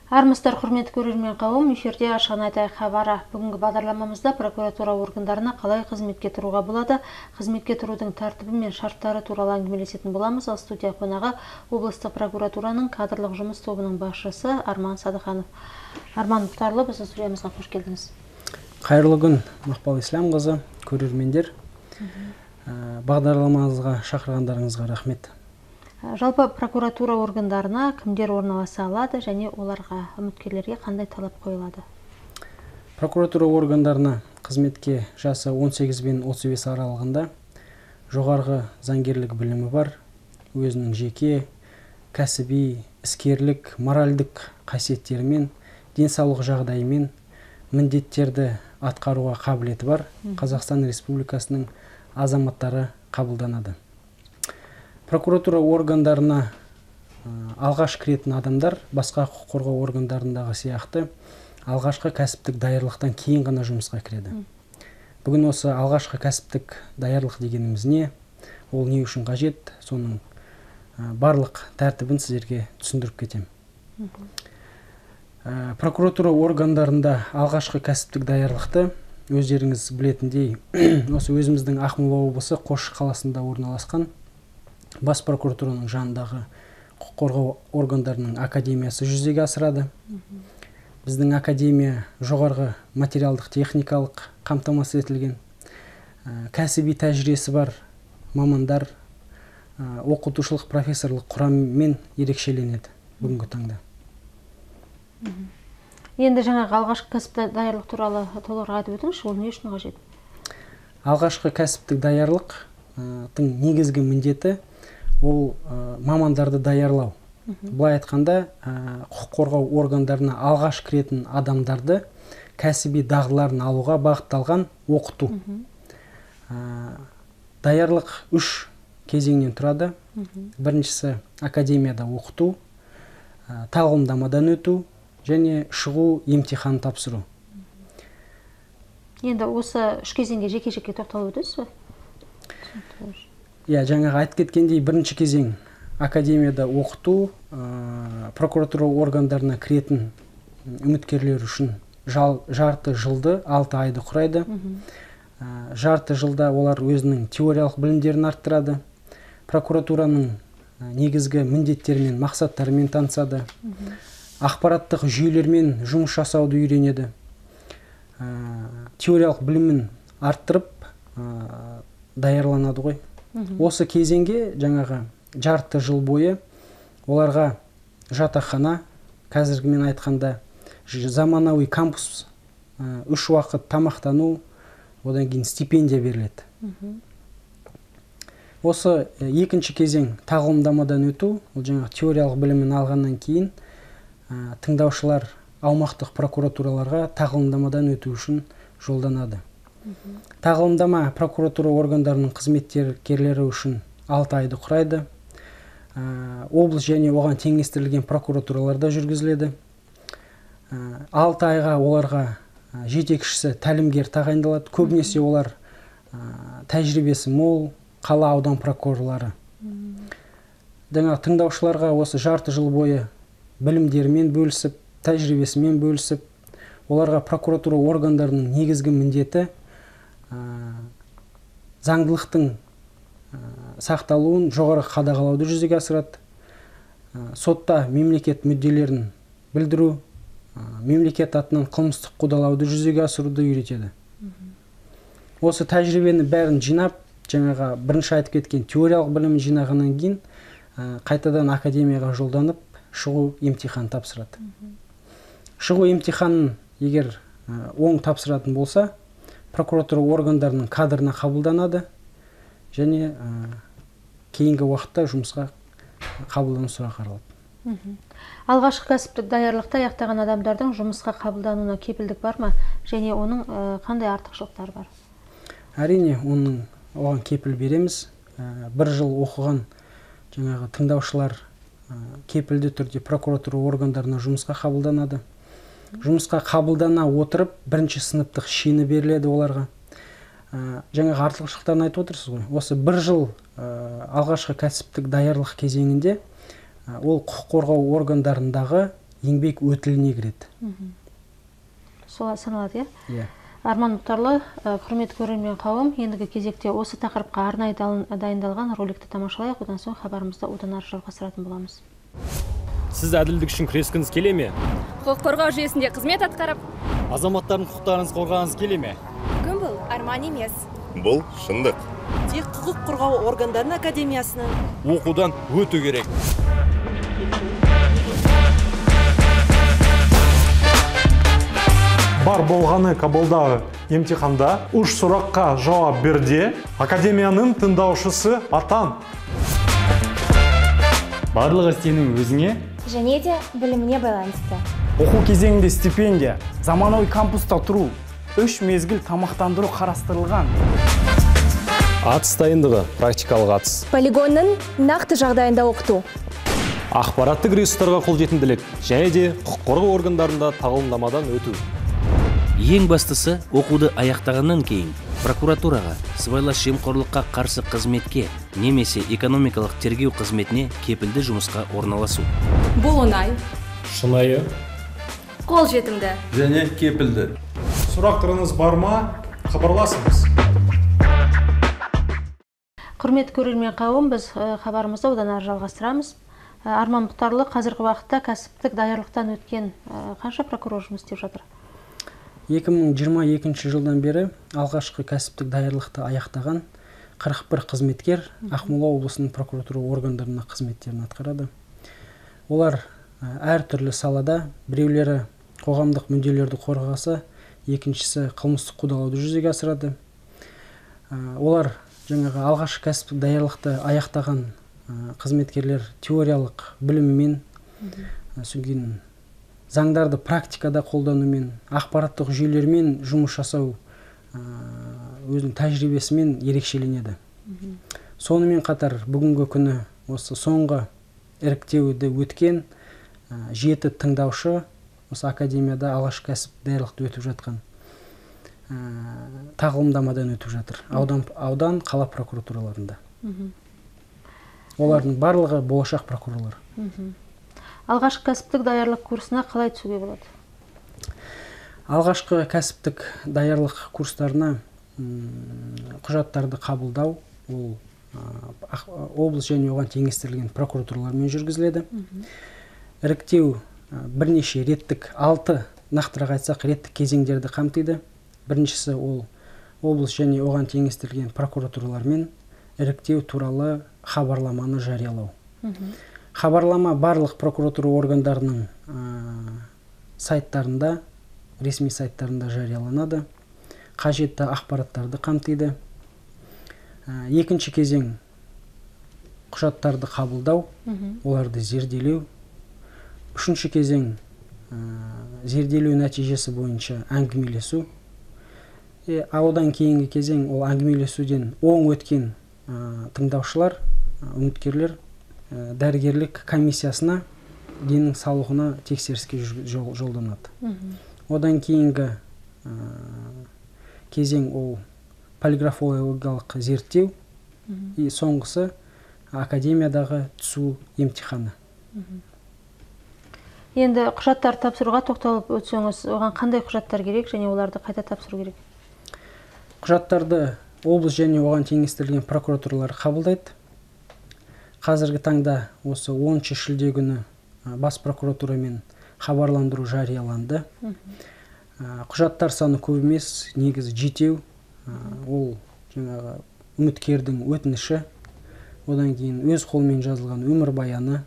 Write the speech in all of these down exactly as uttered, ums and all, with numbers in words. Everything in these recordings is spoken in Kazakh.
Армысыздар, құрметті көрермен қауым, эфирде ашқан айтайық хабары. Бүгінгі бағдарламамызда прокуратура органдарына қалай қызметке тұруға болады, қызметке тұрудың тәртібі мен шарттары туралы әңгімелесетін боламыз. Ал студия қонағы облыстық прокуратураның кадрлық жұмыс тобының басшысы Арман Садыханов. Арман Мұхтарұлы, біздің студиямызға қош келдіңіз. Қайырлы күн, Мақпал Исламқызы, көрермендер. Бағдарламаңызға шақырғандарыңызға рахмет. Жалпы прокуратура органдарына кімдер орналаса алады және оларға, үміткерлерге қандай талап қойылады? Прокуратура органдарына қызметке жасы он сегіз бен отыз бес аралығында жоғарғы заңгерлік білімі бар, өзінің жеке, кәсіби, іскерлік, моральдық қасиеттерімен, денсаулық жағдайымен міндеттерді атқаруға қабілеті бар Қазақстан Республикасының азаматтары қабылданады. Прокуратура органдарына алғаш кіретін адамдар басқа құқық қорғау органдарындағы сияқты алғашқы кәсіптік даярлықтан кейін ғана жұмысқа кіреді. Бүгін осы алғашқы кәсіптік даярлық дегеніміз не, ол не үшін қажет, соның барлық тәртібін сіздерге түсіндіріп кетем. Прокуратура органдарында алғашқы кәсіптік даярлықты өздеріңіз білетіндей, осы өзіміздің Ақмола облысы Қосшы қаласында орналасқан Бас прокуратураның жанындағы құқық қорғау органдарының академиясы жүзеге асырады. Біздің академия жоғарғы материалдық техникалық қамтамасыз етілген, кәсіби тәжірибесі бар мамандар, оқытушылық профессорлық құраммен ерекшеленеді бүгінгі таңда. Енді жаңағы алғашқы кәсіптік даярлық туралы толығырақ айтып өтіңізші, ол не үшін қажет? Алғашқы кәсіптік даярлықтың негізгі міндеті ол мамандарды даярлау. Бұлай айтқанда, құқық қорғау органдарына алғаш кіретін адамдарды кәсіби дағдыларын алуға бағытталған оқыту. Даярлық үш кезеңнен тұрады. Біріншісі академияда оқыту, тағылымдамадан өту және шығу емтихан тапсыру. Енді осы үш кезеңге жеке-жеке тоқталып өтесіз бе? Я, жаңағы айтып кеткендей, бірінші кезең академияда оқыту, прокуратура органдарына кіретін үміткерлер үшін жарты жылды, алты айды құрайды. Жарты жылда олар өзінің теориялық білімдерін арттырады. Прокуратураның негізгі міндеттерімен, мақсаттарымен танысады. Ақпараттық жүйелермен жұмыс жасауды үйренеді. Теориялық білімін арттырып даярланады ғой. Осы кезеңге жаңағы жарты жыл бойы оларға жатақхана, қазіргімен айтқанда заманауи кампус, үш уақыт тамақтану, одан кейін стипендия беріледі. Осы екінші кезең тағылымдамадан өту, ол жаңағы теориялық білімін алғаннан кейін тыңдаушылар аумақтық прокуратураларға тағылымдамадан өту үшін жолданады. Тағылымдама прокуратура органдарының қызметкерлері үшін алты айды құрайды. Облыс және оған теңестірілген прокуратураларда жүргізіледі. алты айға оларға жетекшісі тәлімгер тағайындалады. Көбінесе олар тәжірибесі мол, қала аудан прокурорлары. Тыңдаушыларға осы жарты жыл бойы білімдерімен бөлісіп, тәжірибесімен бөлісіп, оларға прокуратура органдарының негізгі міндеті заңдылықтың сақталуын жоғары қадағалауды жүзеге асырады. Сотта мемлекет мүдделерін білдіру, мемлекет атынан қылмыстық қудалауды жүзеге асыруды үйретеді. Осы тәжірибені бәрін жинап, жаңағы бірінші айтып кеткен теориялық білімін жинағаннан кейін қайтадан академияға жолданып, шығу емтихан тапсырады. Шығу емтиханын егер оң тапсыратын болса, прокуратура органдарының кадрына қабылданады және кейінгі уақытта жұмысқа қабылдану сұрақ қаралады. Алғашқы кәсіптік даярлықта аяқтаған адамдардың жұмысқа қабылдануына кепілдік бар ма? Және оның қандай артықшылықтары бар? Әрине, оның оған кепіл береміз. Бір жыл оқыған жаңағы тыңдаушылар кепілді түрде прокуратура органдарына жұмысқа қабылданады. Жұмысқа қабылдана отырып, бірінші сыныптық шені беріледі оларға. Жаңағы артықшылықтарын айтып отырсыз ғой. Осы бір жыл алғашқы кәсіптік даярлық кезеңінде ол құқық қорғау органдарындағы еңбек өтіліне кіреді. Солай саналады, иә? Арман Мұхтарлы, құрметті көрермен қауым, ендігі кезекте осы тақырыпқа арнайы дайындалған роликті тамашалайық, одан соң хабарымызды одан ары жалғастыратын боламыз. Сіз әділдік үшін күрескіңіз келе ме? Құқық қорғау жүйесінде қызмет атқарып, Азаматтардың құқықтарыңыз қорғағыңыз келе ме? Бүгін бұл арман емес. Бұл шындық. Тек құқық қорғау органдарының академиясының Оқудан өту керек. Бар болғаны қабылдағы емтиханда үш сұраққа жауап берде, академияның тыңдаушысы атан. Барлығы сенің өзіңе және де біліміне байланысты. Оқу кезеңінде стипендия, заманауи кампуста тұру, үш мезгіл тамақтандыру қарастырылған. Атыс дайындығы, практикалық атыс. Полигонның нақты жағдайында оқыту. Ақпараттық ресурстарға қолжетімділік және де құқық қорғау органдарында тағылымдамадан өту. Ең бастысы, оқуды аяқтағаннан кейін прокуратураға, сыбайлас жемқорлыққа қарсы қызметке немесе экономикалық тергеу қызметіне кепілді жұмысқа орналасу. Бұл оңай, Шынайы қол жетімді Және кепілді. Сұрақтарыңыз бар ма? Хабарласыңыз. Құрметті көрермен қауым, біз хабарымызды одан ары жалғастырамыз. Арман Мұхтарлы, қазіргі уақытта кәсіптік даярлықтан өткен қанша прокурор жұмыс істеп жатыр? екі мың жиырма екінші жылдан бері алғашқы кәсіптік даярлықты аяқтаған қырық бір қызметкер Ақмола облысының прокуратура органдарына қызметтерін атқарады. Олар әртүрлі салада, біреулері қоғамдық мүдделерді қорғаса, екіншісі қылмыстық қудалауды жүзеге асырады. Олар жаңағы алғашқы кәсіптік даярлықты аяқтаған қызметкерлер теориялық біліммен, содан заңдарды практикада қолданумен, ақпараттық жүйелермен жұмыс жасау өзінің тәжірибесімен ерекшеленеді. Сонымен қатар бүгінгі күні осы соңғы іріктеуді өткен жеті тыңдаушы осы академияда алғашқы кәсіп даярлықты өтіп жатқан тағылымдамадан өтіп жатыр. Аудан, аудан қала прокуратураларында. Олардың барлығы болашақ прокурорлар. Алғашқы кәсіптік даярлық курсына қалай түсуге болады? Алғашқы кәсіптік даярлық курстарына құжаттарды қабылдау, ол облыс және оған теңестірілген прокуратуралармен жүргізіледі. Іріктеу бірнеше реттік, алты нақтырақ айтсақ реттік кезеңдерді қамтиды. Біріншісі ол облыс және оған теңестірілген прокуратуралармен іріктеу туралы хабарламаны жариялау. Хабарлама барлық прокуратура органдарының сайттарында, ресми сайттарында жарияланады. Қажетті ақпараттарды қамтиды. Екінші кезең құжаттарды қабылдау, оларды зерделеу. Үшінші кезең зерделеу нәтижесі бойынша әңгімелесу. Одан кейінгі кезең ол әңгімелесуден оң өткен тыңдаушылар, үміткерлер дәрігерлік комиссиясына деннің саулығына тексеріске жолданады. Одан кейінгі кезең ол полиграфологиялық зерттеу, и соңғысы академиядағы түсу емтиханы. Енді құжаттар тапсыруға тоқталып өтсеңіз, оған қандай құжаттар керек және оларды қайта тапсыру керек? Құжаттарды облыс және оған теңестірілген прокуратуралар қабылдайды. Қазіргі таңда осы оныншы шілде күні бас прокуратурамен хабарландыру жарияланды. Құжаттар саны көп емес, негізі жетеу. Ол жаңағы үміткердің өтініші, одан кейін өз қолмен жазылған өмір баяны,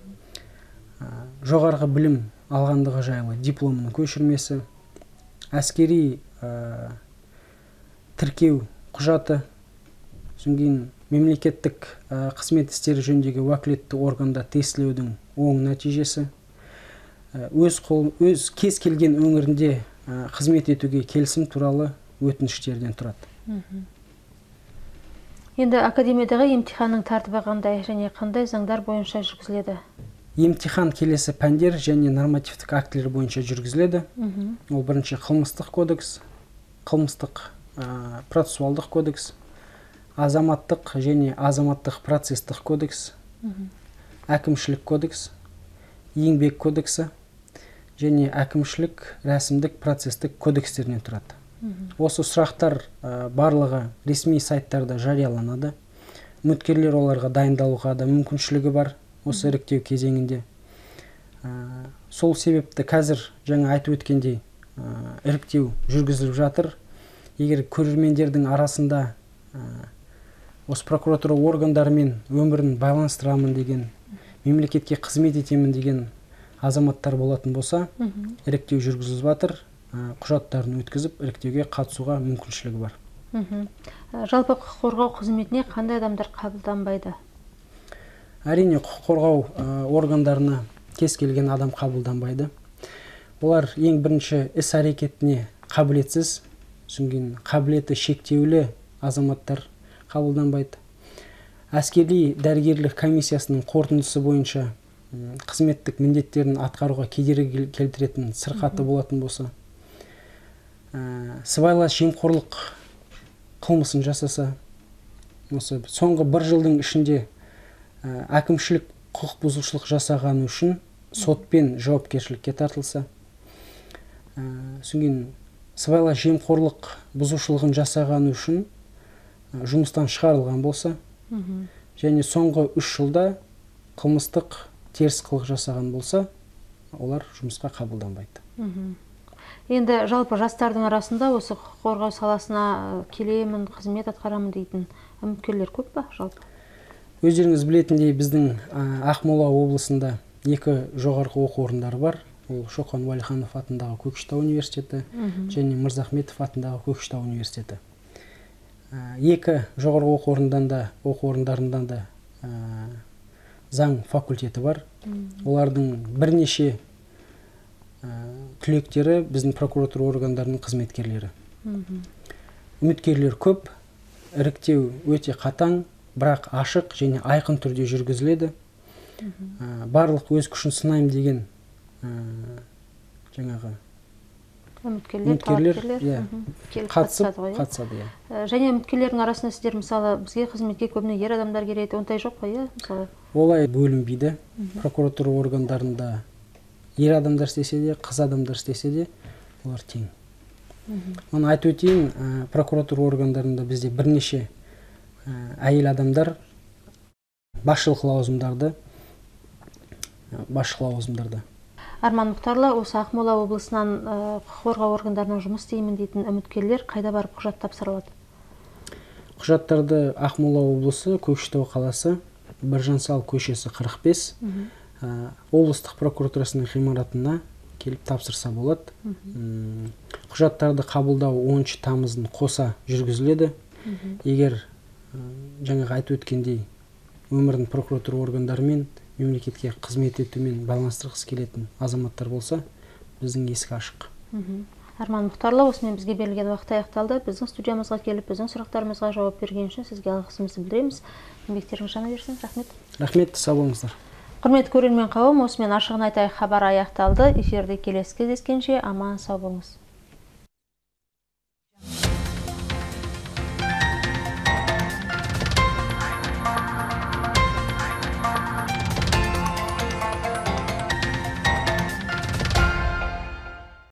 жоғарғы білім алғандығы жайлы дипломының көшірмесі, әскери тіркеу құжаты, содан кейін мемлекеттік қызмет істері жөніндегі уәкілетті органда тестілеудің оң нәтижесі, өз қол, өз кез келген өңірінде қызмет етуге келісім туралы өтініштерден тұрады. Енді академиядағы емтиханның тәртібі қандай және қандай заңдар бойынша жүргізіледі? Емтихан келесі пәндер және нормативтік актілер бойынша жүргізіледі. Ол бірінші қылмыстық кодекс, қылмыстық процессуалдық кодекс, азаматтық және азаматтық процестік кодекс, әкімшілік кодекс, еңбек кодексі, және әкімшілік, рәсімдік, процестік кодекстерінен тұрады. Осы сұрақтар барлығы ресми сайттарда жарияланады. Үміткерлер оларға дайындалуға да мүмкіншілігі бар осы іріктеу кезеңінде. Сол себепті қазір жаңа айтып өткендей іріктеу жүргізіліп жатыр. Егер көрермендердің арасында осы прокуратура органдарымен өмірін байланыстырамын деген, мемлекетке қызмет етемін деген азаматтар болатын болса, іріктеу жүргізіліп жатыр. Құжаттарын өткізіп, іріктеуге қатысуға мүмкіншілігі бар. Жалпы құқық қорғау қызметіне қандай адамдар қабылданбайды? Әрине, құқық қорғау органдарына кез келген адам қабылданбайды. Олар ең бірінші іс әрекетіне қабілетсіз, содан қабілеті шектеулі азаматтар қабылданбайды. Әскери дәрігерлік комиссиясының қорытындысы бойынша қызметтік міндеттерін атқаруға кедергі келтіретін сырқаты болатын болса, сыбайлас жемқорлық қылмысын жасаса, осы соңғы бір жылдың ішінде әкімшілік құқық бұзушылық жасағаны үшін сотпен жауапкершілікке тартылса, содан сыбайлас жемқорлық бұзушылығын жасағаны үшін жұмыстан шығарылған болса, және соңғы үш жылда қылмыстық теріс қылық жасаған болса, олар жұмысқа қабылданбайды. Енді жалпы жастардың арасында осы құқық қорғау саласына келемін, қызмет атқарамын дейтін үміткерлер көп па жалпы? Өздеріңіз білетіндей, біздің Ақмола облысында екі жоғарғы оқу орындары бар. Ол Шоқан Уәлиханов атындағы Көкшетау университеті және Мырзахметов атындағы Көкшетау университеті. Екі жоғарғы оқу орындарында, оқу орындарында да заң факультеті бар. Олардың бірнеше түлектері біздің прокуратура органдарының қызметкерлері. Үміткерлер көп, іріктеу өте қатаң, бірақ ашық және айқын түрде жүргізіледі. Барлық өз күшін сынаймын деген жаңағы үміткерлер қатысады. Және үміткерлердің арасында сіздер мысалы бізге қызметке көбіне ер адамдар келеді, ондай жоқ қой, мысалы? Олай бөлінбейді. Прокуратура органдарында ер адамдар істесе де, қыз адамдар істесе де, олар тең. Оны айтып өтейін, прокуратура органдарында бізде бірнеше әйел адамдар басшылық лауазымдарды басшылық лауазымдарда. Арман Мұхтарлы, осы Ақмола облысынан құқық қорғау органдарына жұмыс істеймін дейтін үміткерлер қайда барып құжат тапсыра алады? Құжаттарды Ақмола облысы, Көкшетау қаласы, Біржан-Сал көшесі қырық бес, облыстық прокуратурасының ғимаратына келіп тапсырса болады. Құжаттарды қабылдау оныншы тамыздың қоса жүргізіледі. Егер жаңағы айтып өткендей өмірін прокуратура органдарымен, мемлекетке қызмет етумен байланыстырғысы келетін азаматтар болса, біздің есік ашық. Арман Мұхтарлы, осымен бізге берілген уақыт аяқталды. Біздің студиямызға келіп, біздің сұрақтарымызға жауап берген үшін сізге алғысымызды білдіреміз. Еңбектеріңіз жана берсін. Рахмет. Рахмет, сау болыңыздар. Құрметті көрермен қауым, осымен ашығын айтайық хабар аяқталды. Эфирде келесі кездескенше аман сау болыңыз.